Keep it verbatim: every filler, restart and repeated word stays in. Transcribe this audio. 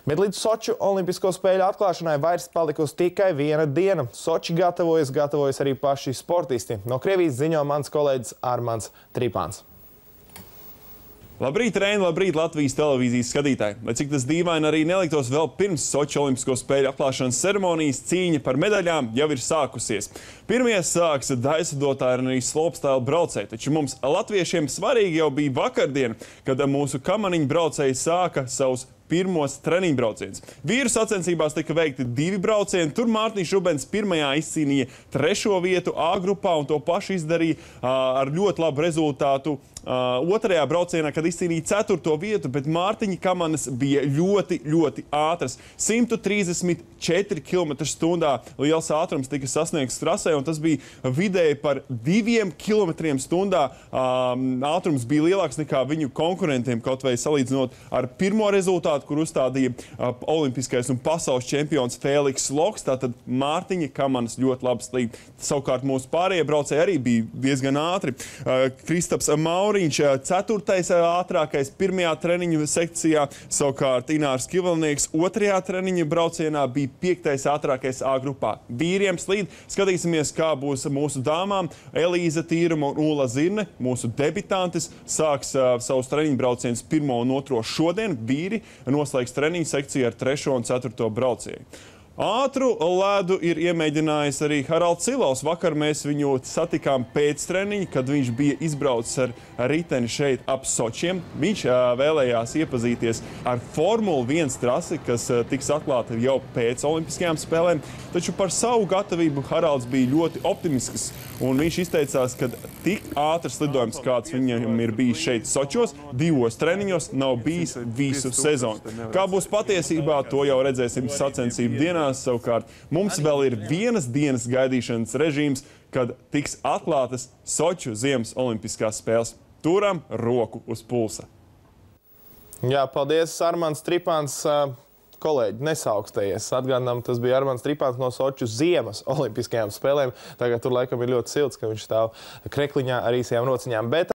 Bet līdz Soču olimpisko spēļu atklāšanai vairs palikusi tikai viena diena. Soči gatavojas, gatavojas arī paši sportisti. No Krievijas ziņo mans kolēģis Armands Tripāns. Labrīt, Reini, labrīt, Latvijas televīzijas skatītāji. Lai cik tas dīvaini arī neliktos, vēl pirms Soču olimpisko spēļu atklāšanas ceremonijas cīņa par medaļām jau ir sākusies. Pirmie sāks daļsadotāji un arī slopestyle braucēji, taču mums latviešiem svarīgi jau bija vakardien, kad mūsu kamaniņu braucēji sāka savus pirmos treniņu braucienus. Vīru sacensībās tika veikti divi braucieni. Tur Mārtiņš Rubens pirmajā izcīnīja trešo vietu A grupā un to pašu izdarīja uh, ar ļoti labu rezultātu uh, otrajā braucienā, kad izcīnīja ceturto vietu, bet Mārtiņa kamanas bija ļoti, ļoti ātras. simt trīsdesmit četri kilometri stundā liels ātrums tika sasniegts trasē, un tas bija vidēji par diviem kilometriem stundā. Um, ātrums bija lielāks nekā viņu konkurentiem, kaut vai salīdzinot ar pirmo rezultātu, kur uzstādīja uh, olimpiskais un pasaules čempions Fēliks Loks. Tātad Mārtiņa kamanas ļoti labi slīd. Savukārt mūsu pārējie braucēji arī bija diezgan ātri. Uh, Kristaps Mauriņš, uh, ceturtais uh, ātrākais pirmajā treniņu sekcijā, savukārt Inārs Kivalnieks otrajā treniņu braucienā bija piektais ātrākais A grupā. Vīriem slīd. Skatīsimies, kā būs mūsu dāmām. Elīza Tīruma un Ula Zirne, mūsu debitantes, sāks uh, savus treniņu braucienus pirmo un otro šodien. Vīri noslēgs treniņu sekciju ar trešo un ceturto braucienu. Ātru ledu ir iemēģinājis arī Haralds Cilovs. Vakar mēs viņu satikām pēc treniņa, kad viņš bija izbraucis ar riteni šeit ap Sočiem. Viņš uh, vēlējās iepazīties ar Formula viens trasi, kas uh, tiks atklāta jau pēc olimpiskajām spēlēm. Taču par savu gatavību Haralds bija ļoti optimisks, un viņš izteicās, ka tik ātrs lidojums, kāds viņam ir bijis šeit Sočos, divos treniņos, nav bijis visu sezonu. Kā būs patiesībā, to jau redzēsim sacensību dienā. Savukārt mums vēl ir vienas dienas gaidīšanas režīms, kad tiks atklātas Soču ziemas olimpiskās spēles. Turam roku uz pulsa. Jā, paldies, Armands Tripāns. Kolēģi, nesaukstējies. Atgādinām, tas bija Armands Tripāns no Soču ziemas olimpiskajām spēlēm. Tagad tur laikam ir ļoti silts, ka viņš stāv krekliņā ar īsajām rociņām. Bet